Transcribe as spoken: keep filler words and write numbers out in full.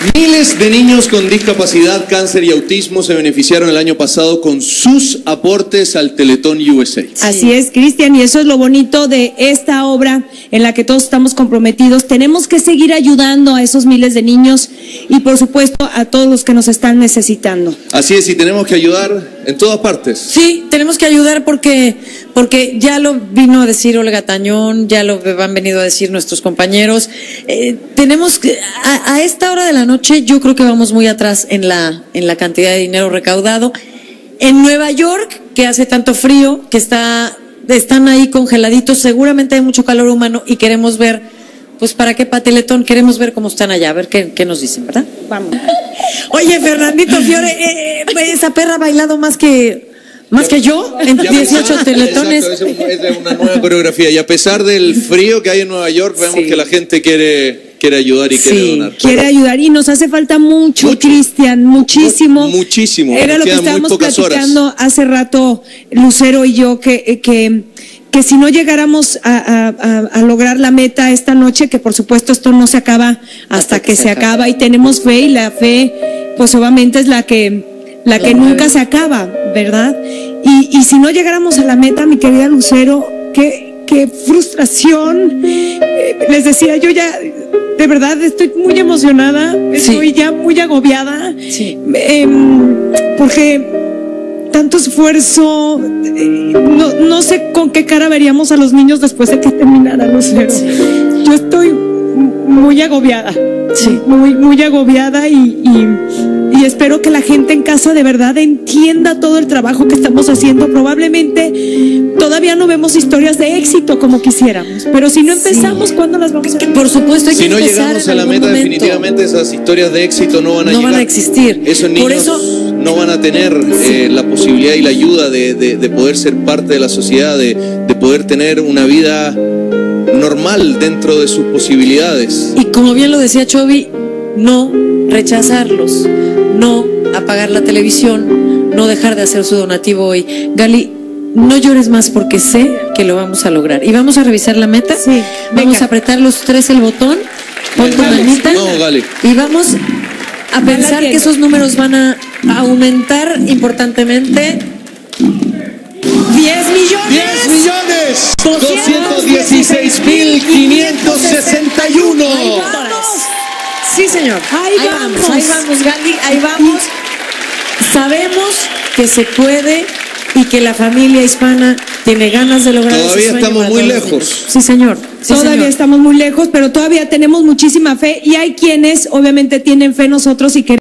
Miles de niños con discapacidad, cáncer y autismo se beneficiaron el año pasado con sus aportes al Teletón U S A. Sí. Así es, Cristian, y eso es lo bonito de esta obra en la que todos estamos comprometidos. Tenemos que seguir ayudando a esos miles de niños y, por supuesto, a todos los que nos están necesitando. Así es, y tenemos que ayudar en todas partes. Sí, tenemos que ayudar porque, porque ya lo vino a decir Olga Tañón, ya lo han venido a decir nuestros compañeros. Eh, tenemos que, a, a esta hora de la noche, yo creo que vamos muy atrás en la, en la cantidad de dinero recaudado. En Nueva York, que hace tanto frío, que está, están ahí congeladitos, seguramente hay mucho calor humano y queremos ver, pues para qué pa' Teletón, queremos ver cómo están allá, a ver qué, qué nos dicen, ¿verdad? Vamos. Oye, Fernandito Fiore, eh, eh, esa perra ha bailado más que... Más que yo, en dieciocho teletones. Exacto, es, es una nueva coreografía. Y a pesar del frío que hay en Nueva York, vemos sí. que la gente quiere, quiere ayudar y sí, quiere donar. Quiere ayudar y nos hace falta mucho, mucho. Cristian, muchísimo. Muchísimo. Era lo que estábamos platicando horas. hace rato, Lucero y yo, que... que que si no llegáramos a, a, a, a lograr la meta esta noche, que por supuesto esto no se acaba hasta, hasta que, que se, se acaba. acaba y tenemos fe, y la fe pues obviamente es la que la que nunca se acaba, ¿verdad? Y, y si no llegáramos a la meta, mi querida Lucero, qué, qué frustración. Eh, les decía, yo ya de verdad estoy muy emocionada, estoy sí. ya muy agobiada, sí. eh, porque tanto esfuerzo, no, no sé con qué cara veríamos a los niños después de que terminara Lucero. Sí. Yo estoy muy agobiada, sí. muy, muy agobiada y, y, y espero que la gente en casa de verdad entienda todo el trabajo que estamos haciendo. Probablemente todavía no vemos historias de éxito como quisiéramos, pero si no empezamos, sí. ¿cuándo las vamos a ver? Por supuesto, hay si que no llegamos a la meta, momento. definitivamente esas historias de éxito no van a no llegar. van a existir. Esos niños Por eso, no van a tener eh, la posibilidad y la ayuda de, de, de poder ser parte de la sociedad, de, de poder tener una vida normal dentro de sus posibilidades. Y como bien lo decía Chovy, no rechazarlos, no apagar la televisión, no dejar de hacer su donativo hoy. Gali, no llores más porque sé que lo vamos a lograr. Y vamos a revisar la meta, sí, vamos venga. a apretar los tres el botón, pon tu manita no, Gali. y vamos a pensar que esos números van a aumentar importantemente. diez millones. diez millones. doscientos dieciséis mil quinientos sesenta y uno. Sí, señor. Ahí, ahí vamos. vamos. Ahí vamos, Gali. Ahí vamos. Sabemos que se puede y que la familia hispana tiene ganas de lograr. Todavía estamos muy lejos. Sí, señor. Sí, todavía señor. estamos muy lejos, pero todavía tenemos muchísima fe y hay quienes obviamente tienen fe en nosotros y que